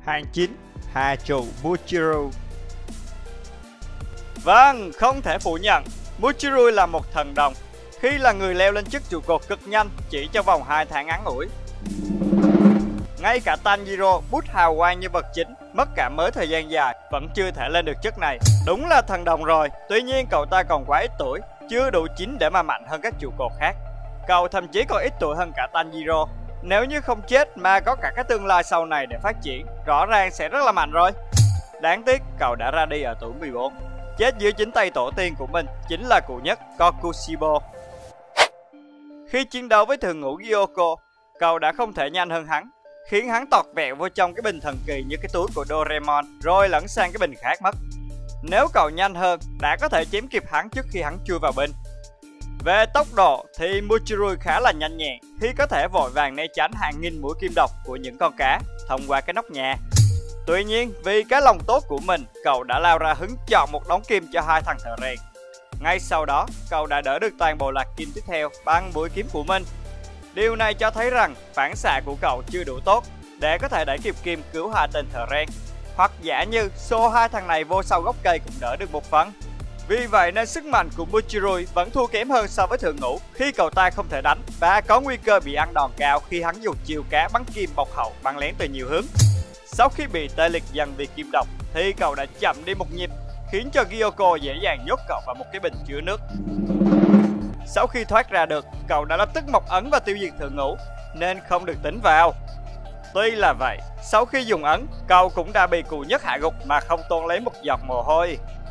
Hàng 9. Hà trụ Muchiru. Vâng, không thể phủ nhận, Muchiru là một thần đồng khi là người leo lên chức trụ cột cực nhanh chỉ trong vòng 2 tháng ngắn ngủi. Ngay cả Tanjiro, bút hào quang như vật chính, mất cảm mới thời gian dài, vẫn chưa thể lên được chức này. Đúng là thần đồng rồi, tuy nhiên cậu ta còn quá ít tuổi, chưa đủ chín để mà mạnh hơn các trụ cột khác. Cậu thậm chí còn ít tuổi hơn cả Tanjiro. Nếu như không chết mà có cả cái tương lai sau này để phát triển, rõ ràng sẽ rất là mạnh rồi. Đáng tiếc cậu đã ra đi ở tuổi 14, chết dưới chính tay tổ tiên của mình, chính là cụ nhất Kokushibo. Khi chiến đấu với thượng ngũ Gyoko, cậu đã không thể nhanh hơn hắn, khiến hắn tọt vẹo vô trong cái bình thần kỳ như cái túi của Doraemon, rồi lẫn sang cái bình khác mất. Nếu cậu nhanh hơn, đã có thể chém kịp hắn trước khi hắn chui vào bình. Về tốc độ thì Muchiru khá là nhanh nhẹn khi có thể vội vàng né tránh hàng nghìn mũi kim độc của những con cá thông qua cái nóc nhà. Tuy nhiên, vì cái lòng tốt của mình, cậu đã lao ra hứng chọn một đống kim cho hai thằng thợ rèn. Ngay sau đó, cậu đã đỡ được toàn bộ loạt kim tiếp theo bằng mũi kiếm của mình. Điều này cho thấy rằng phản xạ của cậu chưa đủ tốt để có thể đẩy kịp kim cứu hai tên thợ rèn. Hoặc giả như xô hai thằng này vô sau gốc cây cũng đỡ được một phần. Vì vậy nên sức mạnh của Muchiru vẫn thua kém hơn so với thượng ngũ khi cậu ta không thể đánh và có nguy cơ bị ăn đòn cao khi hắn dùng chiêu cá bắn kim bọc hậu bắn lén từ nhiều hướng. Sau khi bị tê liệt dần vì kim độc thì cậu đã chậm đi một nhịp, khiến cho Gyoko dễ dàng nhốt cậu vào một cái bình chứa nước. Sau khi thoát ra được, cậu đã lập tức mộc ấn và tiêu diệt thượng ngũ nên không được tính vào. Tuy là vậy, sau khi dùng ấn, cậu cũng đã bị cụ nhất hạ gục mà không toan lấy một giọt mồ hôi.